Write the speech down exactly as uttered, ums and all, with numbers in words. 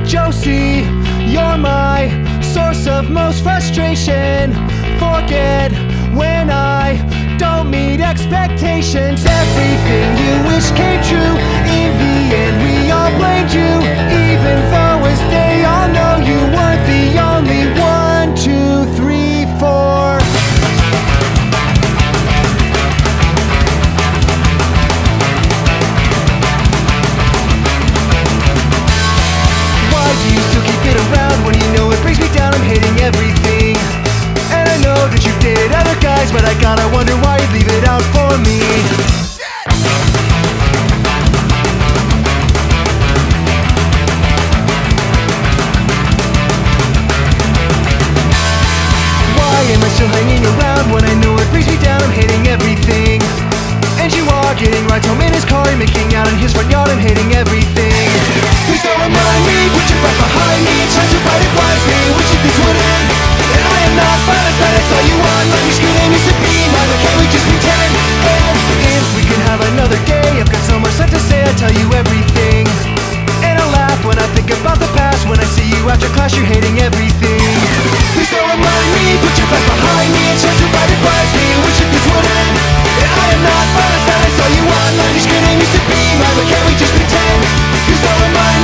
Josie, you're my source of most frustration. Forget when I don't meet expectations. Everything you wish came true. In the end, we all blamed you, even though as they all know you weren't the only one. Two, three, four. Why do you still keep it around when you know it brings me down? I'm hating everything. And I know that you date other guys, but I gotta wonder why you leave it out for me. Why am I still hanging around when I know it brings me down? I'm hating everything. And you are getting rides home in his car, you're making out in his front yard. I'm hating everything. Please don't remind me, put your breath behind me, try to fight it wisely, wishing this would end. And I am not fine as that I saw you on like your screen name used to be mine, but can't we just pretend? And if we could have another day, I've got so much left to say, I tell you everything. And I laugh when I think about the past, when I see you after class, you're hating everything. Please don't remind me, put your breath behind me, and try to fight it wisely, wishing this would end. And I am not fine as that I saw you on like your screen name used to be mine, but can't we just pretend? Please don't remind me.